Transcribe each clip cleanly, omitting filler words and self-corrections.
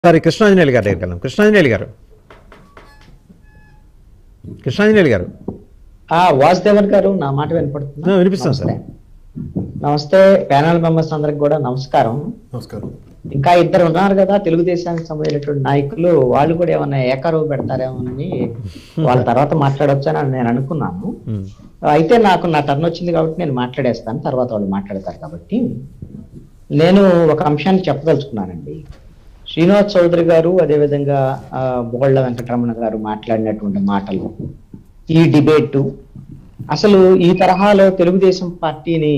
సరే కృష్ణాంజనేయులు గారి దగ్గరికి వెళ్దాం. కృష్ణాంజనేయులు గారు వాసుదేవన్ గారు, నా మాట వినపడుతుందా? వినిపిస్తాను సార్. నమస్తే ప్యానల్ మెంబర్స్ అందరికి కూడా నమస్కారం. ఇంకా ఇద్దరు ఉన్నారు కదా తెలుగుదేశానికి సంబంధించినటువంటి నాయకులు, వాళ్ళు కూడా ఏమన్నా ఏకరువు పెడతారేమోనని వాళ్ళ తర్వాత మాట్లాడొచ్చని నేను అనుకున్నాను. అయితే నా టర్న్ వచ్చింది కాబట్టి నేను మాట్లాడేస్తాను, తర్వాత వాళ్ళు మాట్లాడతారు. కాబట్టి నేను ఒక అంశాన్ని చెప్పదలుచుకున్నానండి. శ్రీనివాస్ చౌదరి గారు, అదేవిధంగా బోళ్ళ వెంకటరమణ గారు మాట్లాడినటువంటి మాటలు, ఈ డిబేటు అసలు ఈ తరహాలో తెలుగుదేశం పార్టీని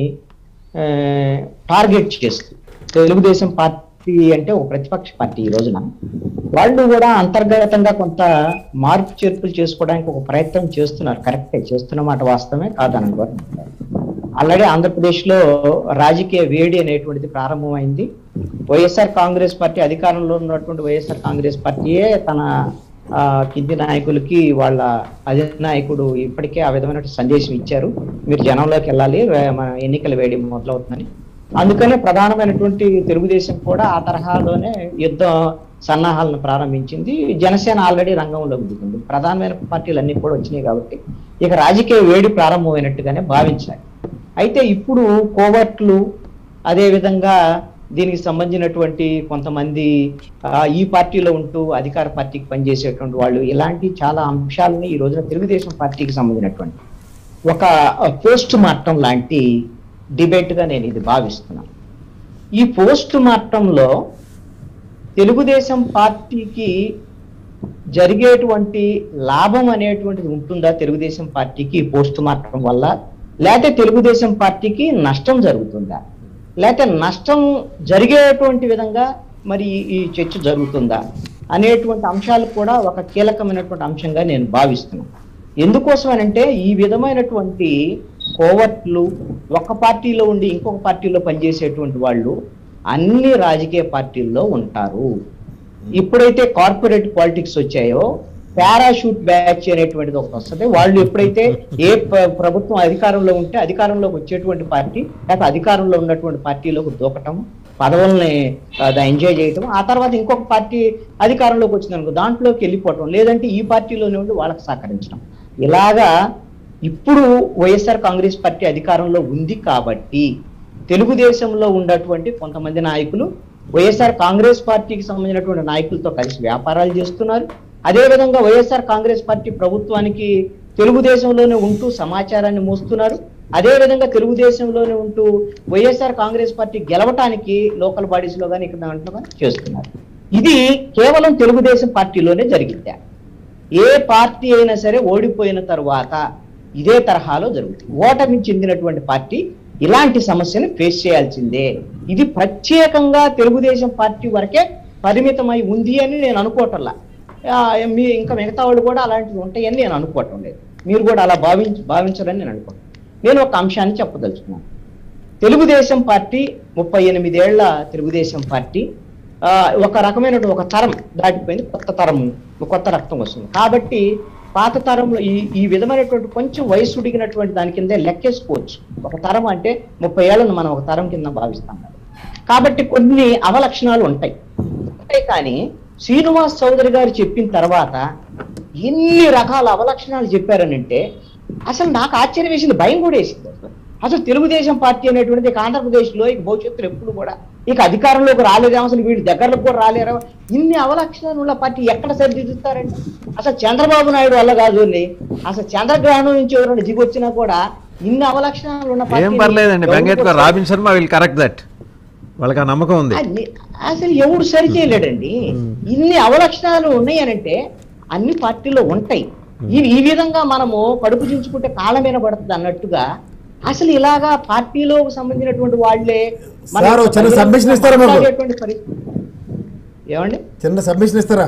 టార్గెట్ చేస్తూ, తెలుగుదేశం పార్టీ అంటే ఒక ప్రతిపక్ష పార్టీ ఈ రోజున, వాళ్ళు కూడా అంతర్గతంగా కొంత మార్పు చేర్పులు చేసుకోవడానికి ఒక ప్రయత్నం చేస్తున్నారు. కరెక్టే, చేస్తున్నమాట వాస్తవమే, కాదనుకోరు. ఆల్రెడీ ఆంధ్రప్రదేశ్లో రాజకీయ వేడి అనేటువంటిది ప్రారంభమైంది. వైఎస్ఆర్ కాంగ్రెస్ పార్టీ, అధికారంలో ఉన్నటువంటి వైఎస్ఆర్ కాంగ్రెస్ పార్టీయే తన కింది నాయకులకి వాళ్ళ అధినాయకుడు ఇప్పటికే ఆ విధమైన సందేశం ఇచ్చారు, మీరు జనంలోకి వెళ్ళాలి, మన ఎన్నికల వేడి మొదలవుతుందని. అందుకనే ప్రధానమైనటువంటి తెలుగుదేశం కూడా ఆ తరహాలోనే యుద్ధ సన్నాహాలను ప్రారంభించింది. జనసేన ఆల్రెడీ రంగంలోకి దిగింది. ప్రధానమైన పార్టీలు అన్ని కూడా వచ్చినాయి కాబట్టి ఇక రాజకీయ వేడి ప్రారంభమైనట్టుగానే భావించాలి. అయితే ఇప్పుడు కోవర్ట్లు, అదేవిధంగా దీనికి సంబంధించినటువంటి కొంతమంది ఈ పార్టీలో ఉంటూ అధికార పార్టీకి పనిచేసేటువంటి వాళ్ళు, ఇలాంటి చాలా అంశాలని ఈ రోజున తెలుగుదేశం పార్టీకి సంబంధించినటువంటి ఒక పోస్ట్ మార్టం లాంటి డిబేట్గా నేను ఇది భావిస్తున్నాను. ఈ పోస్ట్ మార్టంలో తెలుగుదేశం పార్టీకి జరిగేటువంటి లాభం అనేటువంటిది ఉంటుందా తెలుగుదేశం పార్టీకి పోస్ట్ మార్టం వల్ల, లేకపోతే తెలుగుదేశం పార్టీకి నష్టం జరుగుతుందా, లేకపోతే నష్టం జరిగేటువంటి విధంగా మరి ఈ చర్చ జరుగుతుందా అనేటువంటి అంశాలు కూడా ఒక కీలకమైనటువంటి అంశంగా నేను భావిస్తున్నాను. ఎందుకోసం అనంటే ఈ విధమైనటువంటి కోవర్ట్లు ఒక పార్టీలో ఉండి ఇంకొక పార్టీలో పనిచేసేటువంటి వాళ్ళు అన్ని రాజకీయ పార్టీల్లో ఉంటారు. ఇప్పుడైతే కార్పొరేట్ పాలిటిక్స్ వచ్చాయో పారాషూట్ బ్యాచ్ అనేటువంటిది ఒకటి వస్తుంది. వాళ్ళు ఎప్పుడైతే ఏ ప్రభుత్వం అధికారంలో ఉంటే అధికారంలోకి వచ్చేటువంటి పార్టీ, లేకపోతే అధికారంలో ఉన్నటువంటి పార్టీలోకి దూకటం, పదవుల్ని ఎంజాయ్ చేయటం, ఆ తర్వాత ఇంకొక పార్టీ అధికారంలోకి వచ్చిందనుకో దాంట్లోకి వెళ్ళిపోవటం, లేదంటే ఈ పార్టీలోనే ఉండి వాళ్ళకి సహకరించడం. ఇలాగా ఇప్పుడు వైఎస్ఆర్ కాంగ్రెస్ పార్టీ అధికారంలో ఉంది కాబట్టి తెలుగుదేశంలో ఉన్నటువంటి కొంతమంది నాయకులు వైఎస్ఆర్ కాంగ్రెస్ పార్టీకి సంబంధించినటువంటి నాయకులతో కలిసి వ్యాపారాలు చేస్తున్నారు. అదేవిధంగా వైఎస్ఆర్ కాంగ్రెస్ పార్టీ ప్రభుత్వానికి తెలుగుదేశంలోనే ఉంటూ సమాచారాన్ని మోస్తున్నారు. అదేవిధంగా తెలుగుదేశంలోనే ఉంటూ వైఎస్ఆర్ కాంగ్రెస్ పార్టీ గెలవటానికి లోకల్ బాడీస్ లో కానీ ఇక్కడ దాంట్లో కానీ చేస్తున్నారు. ఇది కేవలం తెలుగుదేశం పార్టీలోనే జరిగింది. ఏ పార్టీ అయినా సరే ఓడిపోయిన తర్వాత ఇదే తరహాలో జరుగుతుంది. ఓటమి చెందినటువంటి పార్టీ ఇలాంటి సమస్యను ఫేస్ చేయాల్సిందే. ఇది ప్రత్యేకంగా తెలుగుదేశం పార్టీ వరకే పరిమితమై ఉంది అని నేను అనుకోవటంలా. ఇంకా మిగతా వాళ్ళు కూడా అలాంటివి ఉంటాయని నేను అనుకోవటం లేదు. మీరు కూడా అలా భావించాలని నేను అనుకోను. నేను ఒక అంశాన్ని చెప్పదలుచుకున్నాను. తెలుగుదేశం పార్టీ 38 ఏళ్ల తెలుగుదేశం పార్టీ ఒక రకమైన ఒక తరం దాటిపోయింది, కొత్త రక్తం వస్తుంది. కాబట్టి పాత తరంలో ఈ విధమైనటువంటి కొంచెం వయసు ఉడిగినటువంటి దాని కిందే లెక్కేసుకోవచ్చు. ఒక తరం అంటే 30 ఏళ్లను మనం ఒక తరం కింద భావిస్తాం. కాబట్టి కొన్ని అవలక్షణాలు ఉంటాయి. కానీ శ్రీనివాస్ చౌదరి గారు చెప్పిన తర్వాత ఎన్ని రకాల అవలక్షణాలు చెప్పారనంటే అసలు నాకు ఆశ్చర్యం వేసింది, భయం కూడా వేసింది. అసలు తెలుగుదేశం పార్టీ అనేటువంటిది ఇక ఆంధ్రప్రదేశ్లో ఇక భవిష్యత్తులో ఎప్పుడు కూడా ఇక అధికారంలోకి రాలేదేమో, అసలు వీడి దగ్గరలోకి కూడా రాలేరా, ఇన్ని అవలక్షణాలు ఉన్న పార్టీ ఎక్కడ సరిదిద్దుతారండి? అసలు చంద్రబాబు నాయుడు వల్ల కాదు, అసలు చంద్రగ్రహణం నుంచి ఎవరైనా దిగొచ్చినా కూడా ఇన్ని అవలక్షణాలు ఉన్న వాళ్ళకి ఆ నమ్మకం ఉంది. అసలు ఎవడు సరి చేయలేడండి. ఇన్ని అవలక్షణాలు ఉన్నాయనంటే అన్ని పార్టీల్లో ఉంటాయి. ఈ విధంగా మనము కడుపు చించుకుంటే కాలమేన పడుతుంది అన్నట్టుగా అసలు ఇలాగా పార్టీలో సంబంధించినటువంటి వాళ్ళే ఏమండి చిన్న సబ్మిషన్ ఇస్తారా?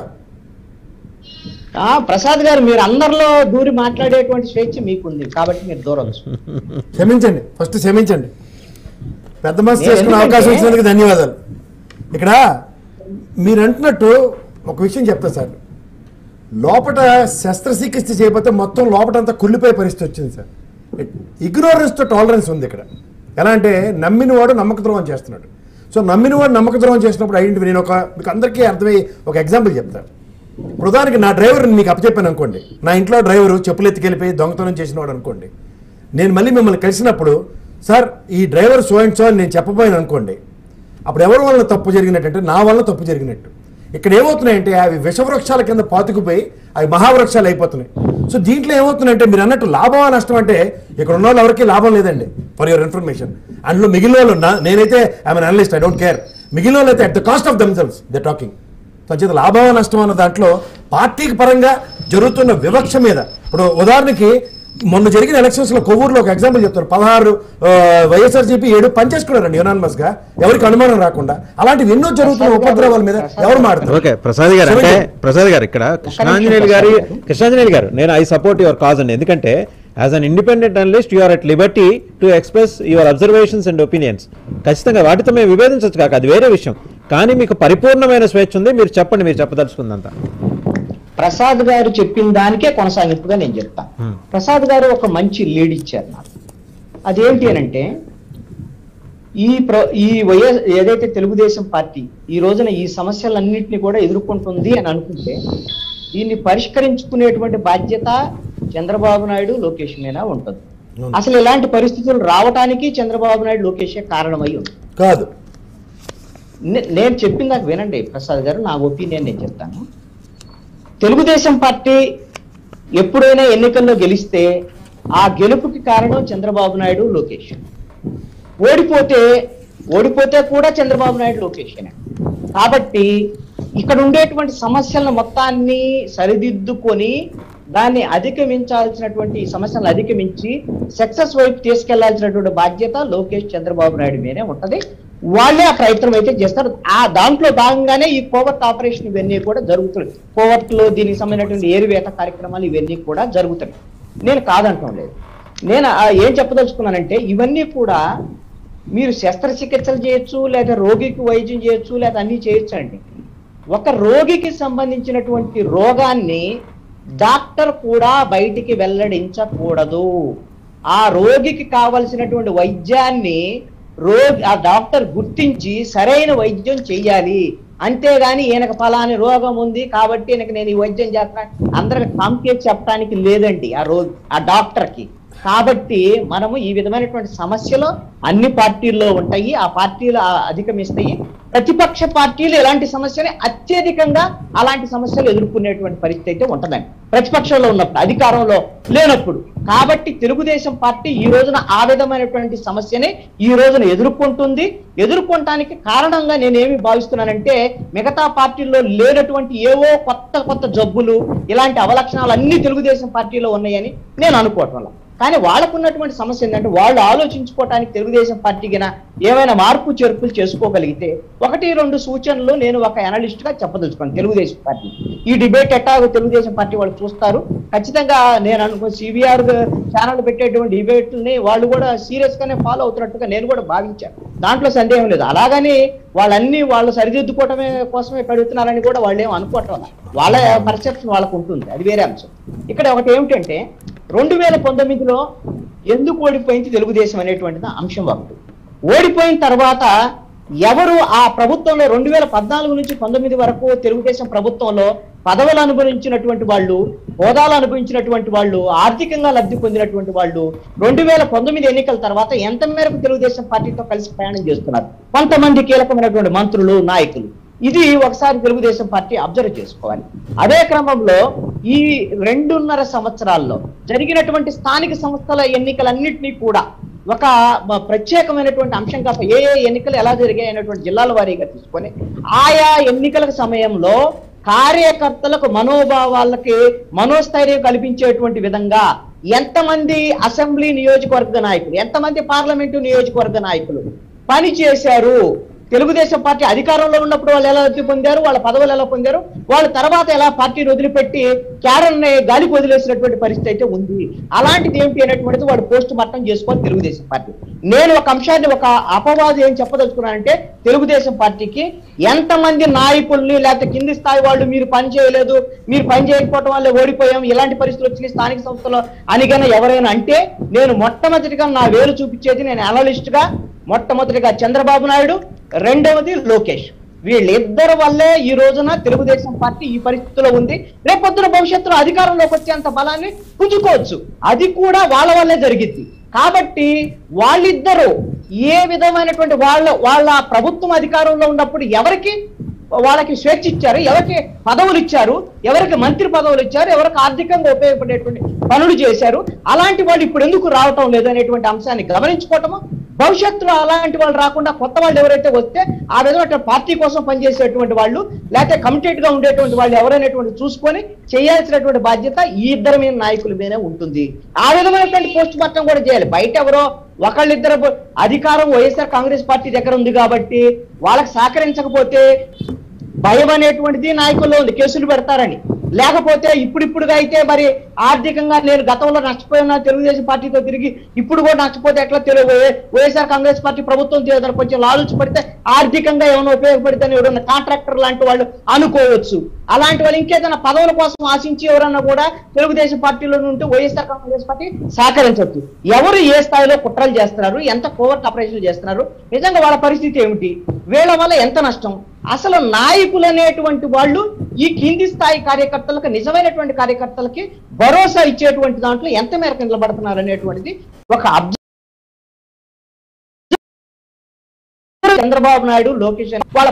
ప్రసాద్ గారు, మీరు అందరిలో దూరి మాట్లాడేటువంటి స్వేచ్ఛ మీకుంది కాబట్టి మీరు దూరం. క్షమించండి, ఫస్ట్ క్షమించండి. పెద్ద మనసు చేసుకునే అవకాశం ఇచ్చినందుకు ధన్యవాదాలు. ఇక్కడ మీరు అంటున్నట్టు ఒక విషయం చెప్తా సార్. లోపల శస్త్రచికిత్స చేయకపోతే మొత్తం లోపలంతా కుళ్ళిపోయే పరిస్థితి వచ్చింది సార్. ఇగ్నోరెన్స్తో టాలరెన్స్ ఉంది ఇక్కడ. ఎలా అంటే నమ్మిన వాడు నమ్మక ద్రోహం చేస్తున్నాడు. సో నమ్మిన వాడు నమ్మక ద్రోహం చేసినప్పుడు ఐడెంటిఫై నేను మీకు అందరికీ అర్థమయ్యే ఒక ఎగ్జాంపుల్ చెప్తాను. ఉదాహరణకి నా డ్రైవర్ మీకు అప్పచెప్పాను అనుకోండి, నా ఇంట్లో డ్రైవరు చెప్పులు ఎత్తుకెళ్ళిపోయి దొంగతనం చేసినవాడు అనుకోండి, నేను మళ్ళీ మిమ్మల్ని కలిసినప్పుడు సార్ ఈ డ్రైవర్ సో అండ్ సో అని నేను చెప్పబోయాను అనుకోండి, అప్పుడు ఎవరి వల్ల తప్పు జరిగినట్టు? నా వల్ల తప్పు జరిగినట్టు. ఇక్కడ ఏమవుతున్నాయంటే అవి విషవృక్షాల కింద పాతుకుపోయి అవి మహావృక్షాలు అయిపోతున్నాయి. సో దీంట్లో ఏమవుతుందంటే మీరు అన్నట్టు లాభమా నష్టం అంటే ఇక్కడ ఉన్న వాళ్ళు ఎవరికి లాభం లేదండి, ఫర్ యువర్ ఇన్ఫర్మేషన్. అందులో మిగిలిన వాళ్ళు నేనైతే I'm an analyst, I don't care. మిగిలిన వాళ్ళు అయితే at the cost of themselves they talking. సంచేత లాభమా నష్టం అన్న దాంట్లో పార్టీకి పరంగా జరుగుతున్న వివక్ష మీద, ఇప్పుడు ఉదాహరణకి మొన్న జరిగిన ఎలక్షన్స్లో కొవ్వూరులో ఒక ఎగ్జాంపుల్ చెప్తారు. 16 వైఎస్ఆర్సీపీ 7 పనిచేసుకున్నారండి యునానిమస్ గా, ఎవరికి అనుమానం రాకుండా. అలాంటివి ఎన్నో జరుగుతున్న ఉపద్రవాల మీద ఎవరు మాట్లాడుతారు? ఓకే ప్రసాద్ గారు, అంటే ప్రసాద్ గారు ఇక్కడ కృష్ణాంజనేయులు గారు నేను ఐ సపోర్ట్ యువర్ కాజ్ అండి. ఎందుకంటే as an independent analyst you are at liberty to express your observations and opinions. ఖచ్చితంగా వాటితో మేము విభేదించవచ్చు కాక, అది వేరే విషయం. కానీ మీకు పరిపూర్ణమైన స్వేచ్ఛ ఉంది, మీరు చెప్పండి, మీరు చెప్పదలుచుకుందంతా. ప్రసాద్ గారు చెప్పిన దానికే కొనసాగింపుగా నేను చెప్తాను. ప్రసాద్ గారు ఒక మంచి లీడ్ ఇచ్చారు నాకు. అదేంటి అనంటే ఈ వైఎస్ ఏదైతే తెలుగుదేశం పార్టీ ఈ రోజున ఈ సమస్యలన్నింటినీ కూడా ఎదుర్కొంటుంది అని అనుకుంటే దీన్ని పరిష్కరించుకునేటువంటి బాధ్యత చంద్రబాబు నాయుడు లోకేష్ మీద ఉంటుంది. అసలు ఇలాంటి పరిస్థితులు రావడానికి చంద్రబాబు నాయుడు లోకేషే కారణమై ఉంటుంది కాదు. నేను చెప్పింది నాకు వినండి ప్రసాద్ గారు, నా ఒపీనియన్ నేను చెప్తాను. తెలుగుదేశం పార్టీ ఎప్పుడైనా ఎన్నికల్లో గెలిస్తే ఆ గెలుపుకి కారణం చంద్రబాబు నాయుడు లోకేష్. ఓడిపోతే కూడా చంద్రబాబు నాయుడు లోకేష్. కాబట్టి ఇక్కడ ఉండేటువంటి సమస్యలను మొత్తాన్ని సరిదిద్దుకొని దాన్ని అధిగమించాల్సినటువంటి సమస్యలను అధిగమించి సక్సెస్ వైపు తీసుకెళ్లాల్సినటువంటి బాధ్యత లోకేష్ చంద్రబాబు నాయుడు మీదే ఉంటది. వాళ్ళే ఆ ప్రయత్నం అయితే చేస్తారు. ఆ దాంట్లో భాగంగానే ఈ కోవర్ట్ ఆపరేషన్ ఇవన్నీ కూడా జరుగుతుంది. కోవర్ట్ లో దీనికి సంబంధించినటువంటి ఏరువేత కార్యక్రమాలు ఇవన్నీ కూడా జరుగుతాయి. నేను కాదంటాం లేదు. నేను ఏం చెప్పదలుచుకున్నానంటే ఇవన్నీ కూడా మీరు శస్త్రచికిత్సలు చేయొచ్చు, లేదా రోగికి వైద్యం చేయొచ్చు, లేదా అన్ని చేయొచ్చు అండి. ఒక రోగికి సంబంధించినటువంటి రోగాన్ని డాక్టర్ కూడా బయటికి వెల్లడించకూడదు. ఆ రోగికి కావలసినటువంటి వైద్యాన్ని ఆ డాక్టర్ గుర్తించి సరైన వైద్యం చెయ్యాలి. అంతేగాని ఈయనకు ఫలాని రోగం ఉంది కాబట్టి నేను ఈ వైద్యం చేస్తాను అందరికి కాంప్లికేట్ చెప్పడానికి లేదండి ఆ డాక్టర్కి. కాబట్టి మనము ఈ విధమైనటువంటి సమస్యలు అన్ని పార్టీల్లో ఉంటాయి, ఆ పార్టీలు అధిగమిస్తాయి. ప్రతిపక్ష పార్టీలు ఎలాంటి సమస్యని అత్యధికంగా అలాంటి సమస్యలు ఎదుర్కొనేటువంటి పరిస్థితి అయితే ఉంటుందండి ప్రతిపక్షంలో ఉన్నప్పుడు, అధికారంలో లేనప్పుడు. కాబట్టి తెలుగుదేశం పార్టీ ఈ రోజున ఆ విధమైనటువంటి సమస్యని ఈ రోజున ఎదుర్కొనటానికి కారణంగా నేనేమి భావిస్తున్నానంటే మిగతా పార్టీల్లో లేనటువంటి ఏవో కొత్త జబ్బులు, ఇలాంటి అవలక్షణాలు అన్ని తెలుగుదేశం పార్టీలో ఉన్నాయని నేను అనుకోవటం వల్ల. కానీ వాళ్ళకున్నటువంటి సమస్య ఏంటంటే వాళ్ళు ఆలోచించుకోవటానికి తెలుగుదేశం పార్టీకి ఏమైనా మార్పు చేర్పులు చేసుకోగలిగితే 1-2 సూచనలు నేను ఒక అనలిస్ట్ గా చెప్పదలుచుకున్నాను తెలుగుదేశం పార్టీ. ఈ డిబేట్ ఎట్టాగో తెలుగుదేశం పార్టీ వాళ్ళు చూస్తారు. ఖచ్చితంగా నేను అనుకో సిబిఆర్ ఛానల్ పెట్టేటువంటి డిబేట్లని వాళ్ళు కూడా సీరియస్ గానే ఫాలో అవుతున్నట్టుగా నేను కూడా భావించాను. దాంట్లో సందేహం లేదు. అలాగని వాళ్ళు సరిదిద్దుకోవటమే కోసమే పెడుతున్నారని కూడా వాళ్ళు ఏమో అనుకోవటం, వాళ్ళ పర్సెప్షన్ వాళ్ళకు ఉంటుంది, అది వేరే అంశం. ఇక్కడ ఒకటి ఏమిటంటే 2019లో ఎందుకు ఓడిపోయింది తెలుగుదేశం అనేటువంటిది అంశం ఒకటి. ఓడిపోయిన తర్వాత ఎవరు ఆ ప్రభుత్వంలో 2014 నుంచి 19 వరకు తెలుగుదేశం ప్రభుత్వంలో పదవులు అనుభవించినటువంటి వాళ్ళు, హోదాలు అనుభవించినటువంటి వాళ్ళు, ఆర్థికంగా లబ్ధి పొందినటువంటి వాళ్ళు 2019 ఎన్నికల తర్వాత ఎంత మేరకు తెలుగుదేశం పార్టీతో కలిసి ప్రయాణం చేస్తున్నారు? కొంతమంది కీలకమైనటువంటి మంత్రులు, నాయకులు. ఇది ఒకసారి తెలుగుదేశం పార్టీ అబ్జర్వ్ చేసుకోవాలి. అదే క్రమంలో ఈ 2.5 సంవత్సరాల్లో జరిగినటువంటి స్థానిక సంస్థల ఎన్నికలన్నింటినీ కూడా ఒక ప్రత్యేకమైనటువంటి అంశంగా ఏ ఎన్నికలు ఎలా జరిగాయి అనేటువంటి జిల్లాల వారీగా తీసుకొని ఆయా ఎన్నికల సమయంలో కార్యకర్తలకు మనోభావాలకి మనోస్థైర్యం కల్పించేటువంటి విధంగా ఎంతమంది అసెంబ్లీ నియోజకవర్గ నాయకులు, ఎంతమంది పార్లమెంటు నియోజకవర్గ నాయకులు పని చేశారు, తెలుగుదేశం పార్టీ అధికారంలో ఉన్నప్పుడు వాళ్ళు ఎలా లబ్ధి పొందారు, వాళ్ళ పదవులు ఎలా పొందారు, వాళ్ళ తర్వాత ఎలా పార్టీని వదిలిపెట్టి క్యాడర్ని గాలికి వదిలేసినటువంటి పరిస్థితి అయితే ఉంది. అలాంటిది ఏమిటి అనేటువంటిది వాడు పోస్ట్ మార్టం చేసుకోవాలి తెలుగుదేశం పార్టీ. నేను ఒక అంశాన్ని, ఒక అపవాదం ఏం చెప్పదలుచుకున్నానంటే తెలుగుదేశం పార్టీకి ఎంతమంది నాయకుల్ని లేకపోతే కింది స్థాయి వాళ్ళు మీరు పని చేయలేదు, మీరు పని చేయకపోవడం వల్ల ఓడిపోయాం, ఇలాంటి పరిస్థితులు వచ్చినాయి స్థానిక సంస్థలో అనిగన ఎవరైనా అంటే నేను మొట్టమొదటిగా నా వేలు చూపించేది నేను అనలిస్ట్ గా మొట్టమొదటిగా చంద్రబాబు నాయుడు, రెండవది లోకేష్. వీళ్ళిద్దరి వల్లే ఈ రోజున తెలుగుదేశం పార్టీ ఈ పరిస్థితిలో ఉంది. రేపొద్దున భవిష్యత్తులో అధికారంలోకి వచ్చేంత బలాన్ని పుంజుకోవచ్చు, అది కూడా వాళ్ళ వల్లే జరిగింది. కాబట్టి వాళ్ళిద్దరూ ఏ విధమైనటువంటి వాళ్ళ ప్రభుత్వం అధికారంలో ఉన్నప్పుడు వాళ్ళకి స్వేచ్ఛ ఇచ్చారు, ఎవరికి పదవులు ఇచ్చారు, ఎవరికి మంత్రి పదవులు ఇచ్చారు, ఎవరికి ఆర్థికంగా ఉపయోగపడేటువంటి పనులు చేశారు, అలాంటి వాళ్ళు ఇప్పుడు ఎందుకు రావటం లేదు అనేటువంటి అంశాన్ని గమనించుకోవటము, భవిష్యత్తులో అలాంటి వాళ్ళు రాకుండా కొత్త వాళ్ళు ఎవరైతే వస్తే ఆ విధంగా పార్టీ కోసం పనిచేసేటువంటి వాళ్ళు లేకపోతే కమిటెడ్ గా ఉండేటువంటి వాళ్ళు ఎవరైనటువంటి చూసుకొని చేయాల్సినటువంటి బాధ్యత ఈ ఇద్దరు మీద నాయకుల మీదే ఉంటుంది. ఆ విధమైనటువంటి పోస్ట్ మార్టం కూడా చేయాలి. బయట ఎవరో ఒకళ్ళిద్దరు అధికారం వైఎస్ఆర్ కాంగ్రెస్ పార్టీ దగ్గర ఉంది కాబట్టి వాళ్ళకి సహకరించకపోతే భయం అనేటువంటిది నాయకుల్లో ఉంది, కేసులు పెడతారని. లేకపోతే ఇప్పుడుగా అయితే మరి ఆర్థికంగా నేను గతంలో నష్టపోయిన తెలుగుదేశం పార్టీతో తిరిగి ఇప్పుడు కూడా నష్టపోతే ఎట్లా వైఎస్ఆర్ కాంగ్రెస్ పార్టీ ప్రభుత్వం కొంచెం లాలుచి పడితే ఆర్థికంగా ఏమైనా ఉపయోగపడితే ఎవరైనా కాంట్రాక్టర్ లాంటి వాళ్ళు అనుకోవచ్చు. అలాంటి వాళ్ళు ఇంకేదైనా పదవుల కోసం ఆశించి ఎవరన్నా కూడా తెలుగుదేశం పార్టీలో ఉంటూ వైఎస్ఆర్ కాంగ్రెస్ పార్టీ సహకరించవచ్చు. ఎవరు ఏ స్థాయిలో కుట్రలు చేస్తున్నారు, ఎంత కోవర్ట్ ఆపరేషన్లు చేస్తున్నారు, నిజంగా వాళ్ళ పరిస్థితి ఏమిటి, వీళ్ళ వల్ల ఎంత నష్టం, అసలు నాయకులు అనేటువంటి వాళ్ళు ఈ కింది స్థాయి కార్యకర్తలకు నిజమైనటువంటి కార్యకర్తలకి భరోసా ఇచ్చేటువంటి దాంట్లో ఎంత మేరకు నిలబడుతున్నారు అనేటువంటిది ఒక చంద్రబాబు నాయుడు, లోకేష్ వాళ్ళ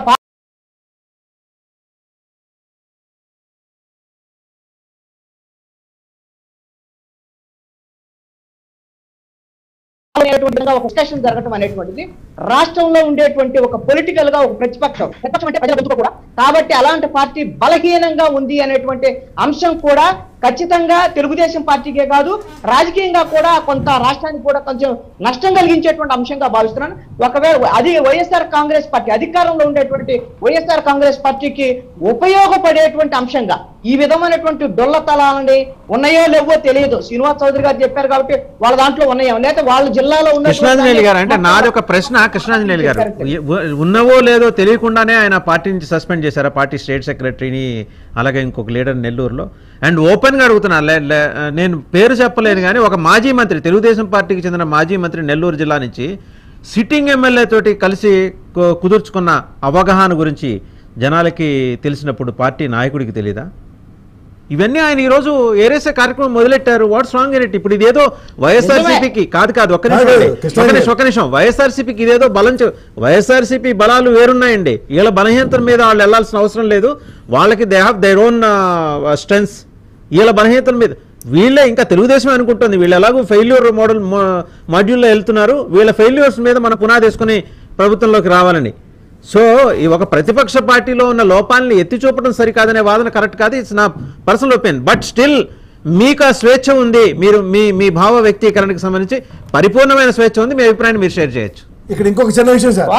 ఒక డిస్కషన్ జరగడం అనేటువంటిది రాష్ట్రంలో ఉండేటువంటి ఒక పొలిటికల్ గా ఒక ప్రతిపక్షం అంటే ప్రజలు కూడా, కాబట్టి అలాంటి పార్టీ బలహీనంగా ఉంది అనేటువంటి అంశం కూడా ఖచ్చితంగా తెలుగుదేశం పార్టీకే కాదు రాజకీయంగా కూడా కొంత రాష్ట్రానికి కూడా కొంచెం నష్టం కలిగించేటువంటి అంశంగా భావిస్తున్నాను. ఒకవేళ అది వైఎస్ఆర్ కాంగ్రెస్ పార్టీ అధికారంలో ఉండేటువంటి వైఎస్ఆర్ కాంగ్రెస్ పార్టీకి ఉపయోగపడేటువంటి అంశంగా ఈ విధమైనటువంటి డొల్లతలాలని ఉన్నాయో లేవో తెలియదు. శ్రీనివాస్ చౌదరి గారు చెప్పారు కాబట్టి వాళ్ళ దాంట్లో ఉన్నాయో లేదా వాళ్ళ జిల్లాలో ఉన్న కృష్ణాంజనేయులు గారు అంటే నాది ఒక ప్రశ్న. కృష్ణాంజనేయులు గారు ఉన్నవో లేదో తెలియకుండానే ఆయన పార్టీ నుంచి సస్పెండ్ చేశారా పార్టీ స్టేట్ సెక్రటరీని అలాగే ఇంకొక లీడర్ నెల్లూరులో? అండ్ ఓపెన్ గా అడుగుతున్నా, నేను పేరు చెప్పలేను కానీ ఒక మాజీ మంత్రి తెలుగుదేశం పార్టీకి చెందిన మాజీ మంత్రి నెల్లూరు జిల్లా నుంచి సిట్టింగ్ ఎమ్మెల్యే తోటి కలిసి కుదుర్చుకున్న అవగాహన గురించి జనాలకి తెలిసినప్పుడు పార్టీ నాయకుడికి తెలీదా? ఇవన్నీ ఆయన ఈ రోజు ఏరేసే కార్యక్రమం మొదలెట్టారు. What's wrong in it? ఇప్పుడు ఇదేదో వైఎస్ఆర్సీపీకి కాదు ఒక్క నిమిషం వైఎస్ఆర్సీపీకి ఇదేదో బలం, వైఎస్ఆర్సీపీ బలాలు వేరున్నాయండి. వీళ్ళ బలహీనతల మీద వాళ్ళు వెళ్లాల్సిన అవసరం లేదు. వాళ్ళకి they have their own strengths. వీళ్ళ బలహీనతల మీద వీళ్ళే ఇంకా తెలుగుదేశం అనుకుంటుంది వీళ్ళు ఎలాగో ఫెయిల్యూర్ మాడ్యూల్లో వెళ్తున్నారు, వీళ్ళ ఫెయిల్యూర్స్ మీద మనం పునాదేసుకుని ప్రభుత్వంలోకి రావాలని. సో ఈ ఒక ప్రతిపక్ష పార్టీలో ఉన్న లోపాలని ఎత్తి చూపడం సరికాదనే వాదన కరెక్ట్ కాదు. ఇట్స్ నా పర్సనల్ ఒపీనియన్. బట్ స్టిల్ మీకు ఆ స్వేచ్ఛ ఉంది, మీరు మీ భావ వ్యక్తీకరణకు సంబంధించి పరిపూర్ణమైన స్వేచ్ఛ ఉంది, మీ అభిప్రాయాన్ని మీరు షేర్ చేయొచ్చు. ఇక్కడ ఇంకొక చిన్న విషయం సార్,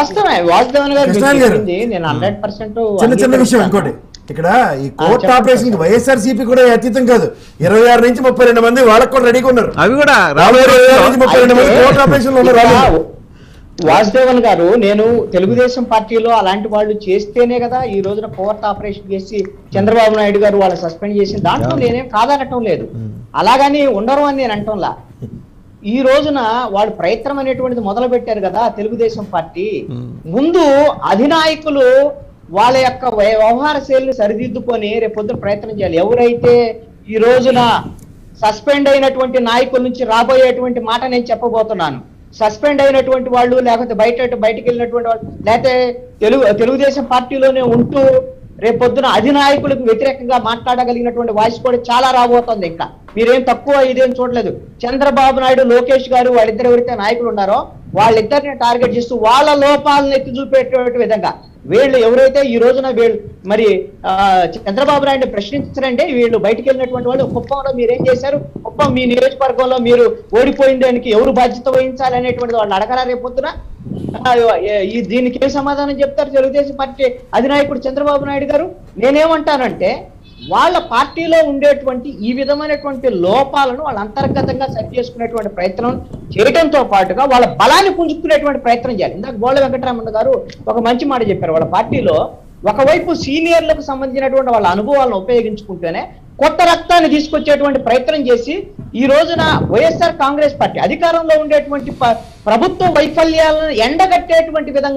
చిన్న విషయం ఇంకోటి, ఇక్కడ ఈ కోర్టు ఆపరేషన్ వైఎస్ఆర్సీపీ కూడా అతీతం కాదు. 26 నుంచి 32 మంది వాళ్ళకు కూడా రెడీగా ఉన్నారు. అవి కూడా 32 మంది కోర్టు ఆపరేషన్ లో. వాసుదేవన్ గారు, నేను తెలుగుదేశం పార్టీలో అలాంటి వాళ్ళు చేస్తేనే కదా ఈ రోజున కోర్టు ఆపరేషన్ చేసి చంద్రబాబు నాయుడు గారు వాళ్ళు సస్పెండ్ చేసిన దాంట్లో నేనేం కాదనటం లేదు, అలాగని ఉండరు అని నేను అంటంలా. ఈ రోజున వాళ్ళు ప్రయత్నం అనేటువంటిది మొదలు పెట్టారు కదా తెలుగుదేశం పార్టీ. ముందు అధినాయకులు వాళ్ళ యొక్క వ్యవహార శైలిని సరిదిద్దుకొని రేపొద్దున ప్రయత్నం చేయాలి. ఎవరైతే ఈ రోజున సస్పెండ్ అయినటువంటి నాయకుల నుంచి రాబోయేటువంటి మాట నేను చెప్పబోతున్నాను. సస్పెండ్ అయినటువంటి వాళ్ళు లేకపోతే బయటకు వెళ్ళినటువంటి వాళ్ళు లేకపోతే తెలుగుదేశం పార్టీలోనే ఉంటూ రేపొద్దున అధినాయకులకు వ్యతిరేకంగా మాట్లాడగలిగినటువంటి వాయిస్ కూడా చాలా రాబోతుంది. ఇంకా మీరేం తక్కువ ఇదేం చూడలేదు. చంద్రబాబు నాయుడు, లోకేష్ గారు వాళ్ళిద్దరు ఎవరైతే నాయకులు ఉన్నారో వాళ్ళిద్దరిని టార్గెట్ చేస్తూ వాళ్ళ లోపాలను ఎత్తి చూపేటువంటి విధంగా వీళ్ళు ఎవరైతే ఈ రోజున వీళ్ళు మరి చంద్రబాబు నాయుడిని ప్రశ్నించారంటే వీళ్ళు బయటికి వెళ్ళినటువంటి వాళ్ళు కుప్పంలో మీరేం చేశారు, కుప్పం మీ నియోజకవర్గంలో మీరు ఓడిపోయిన దానికి ఎవరు బాధ్యత వహించాలి అనేటువంటిది వాళ్ళు అడగరా రేపొద్దున? దీనికి ఏ సమాధానం చెప్తారు తెలుగుదేశం పార్టీ అధినాయకుడు చంద్రబాబు నాయుడు గారు? నేనేమంటానంటే వాళ్ళ పార్టీలో ఉండేటువంటి ఈ విధమైనటువంటి లోపాలను వాళ్ళ అంతర్గతంగా సరి చేసుకునేటువంటి ప్రయత్నం చేయడంతో పాటుగా వాళ్ళ బలాన్ని పుంజుకునేటువంటి ప్రయత్నం చేయాలి. ఇందాక బోళ్ళ వెంకటరామన్న గారు ఒక మంచి మాట చెప్పారు. వాళ్ళ పార్టీలో ఒకవైపు సీనియర్లకు సంబంధించినటువంటి వాళ్ళ అనుభవాలను ఉపయోగించుకుంటూనే కొత్త రక్తాన్ని తీసుకొచ్చేటువంటి ప్రయత్నం చేసి ఈ రోజున వైఎస్ఆర్ కాంగ్రెస్ పార్టీ అధికారంలో ఉండేటువంటి ప్రభుత్వ వైఫల్యాలను ఎండగట్టేటువంటి విధంగా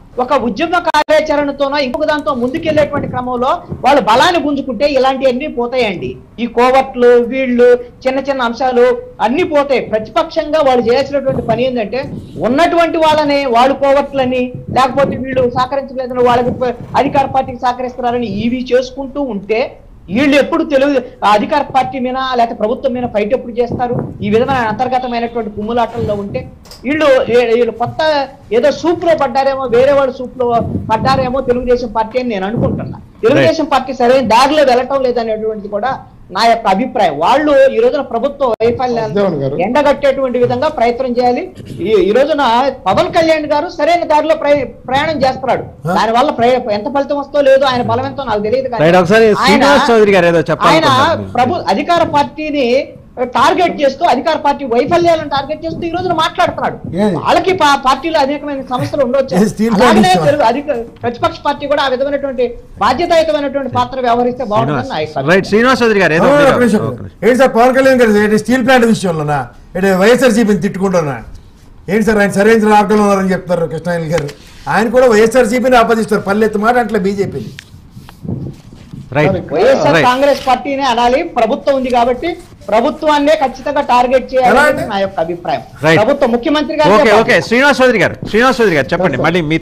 ఒక ఉద్యమ కార్యాచరణతోనో ఇంకొక దాంతో ముందుకెళ్లేటువంటి క్రమంలో వాళ్ళు బలాన్ని గుంజుకుంటే ఇలాంటివన్నీ పోతాయండి. ఈ కోవర్ట్లు వీళ్ళు చిన్న చిన్న అంశాలు అన్ని పోతాయి. ప్రతిపక్షంగా వాళ్ళు చేయాల్సినటువంటి పని ఏంటంటే ఉన్నటువంటి వాళ్ళని వాళ్ళు కోవర్ట్లని లేకపోతే వీళ్ళు సహకరించలేదని వాళ్ళకి అధికార పార్టీకి సహకరిస్తున్నారని ఇవి చేసుకుంటూ ఉంటే వీళ్ళు ఎప్పుడు తెలుగు అధికార పార్టీ మీద లేకపోతే ప్రభుత్వం మీద ఫైట్ ఎప్పుడు చేస్తారు? ఈ విధమైన అంతర్గతమైనటువంటి కుమ్ములాటల్లో ఉంటే వీళ్ళు కొత్త ఏదో సూప్ లో పడ్డారేమో, వేరే వాళ్ళు సూప్ లో పడ్డారేమో తెలుగుదేశం పార్టీ అని నేను అనుకుంటున్నా. తెలుగుదేశం పార్టీ సరైన దారిలో వెళ్ళటం లేదనేటువంటిది కూడా నా యొక్క అభిప్రాయం. వాళ్ళు ఈ రోజున ప్రభుత్వ వైఫల్యాలను ఎండగట్టేటువంటి విధంగా ప్రయత్నం చేయాలి. ఈ రోజున పవన్ కళ్యాణ్ గారు సరైన దారిలో ప్రయాణం చేస్తున్నాడు. దాని వల్ల ఎంత ఫలితం వస్తో లేదో ఆయన బలం ఎంతో నాకు తెలియదు. ఆయన అధికార పార్టీని టార్గెట్ చేస్తూ అధికార పార్టీ వైఫల్యాలను టార్గెట్ చేస్తూ ఈ రోజున మాట్లాడుతున్నాడు. వాళ్ళకి పార్టీలో అనేకమైన సమస్యలు ఉండొచ్చు. అలాగనే ప్రతిపక్ష పార్టీ కూడా ఆ విధమైనటువంటి బాధ్యతాయుతమైనటువంటి పాత్ర వ్యవహరిస్తే బాగుంటుంది. శ్రీనివాస్ చౌదరి గారు ఏంటి సార్ పవన్ కళ్యాణ్ గారు స్టీల్ ప్లాంట్ విషయంలోనా వైఎస్ఆర్సీపీని తిట్టుకుంటున్నా ఏంటి సార్? ఆయన సరైన మార్గంలో ఉన్నారని చెప్తారు కృష్ణాయన్ గారు. ఆయన కూడా వైఎస్ఆర్సీపీని ఆపాదిస్తారు. పల్లెత్తు మాట అంటే బీజేపీని. వైఎస్ఆర్ కాంగ్రెస్ పార్టీనే అనాలి. ప్రభుత్వం ఉంది కాబట్టి ప్రభుత్వాన్నే ఖచ్చితంగా టార్గెట్ చేయాలని నా యొక్క అభిప్రాయం. ప్రభుత్వం ముఖ్యమంత్రి గారు. శ్రీనివాస్ చౌదరి గారు చెప్పండి మళ్ళీ మీ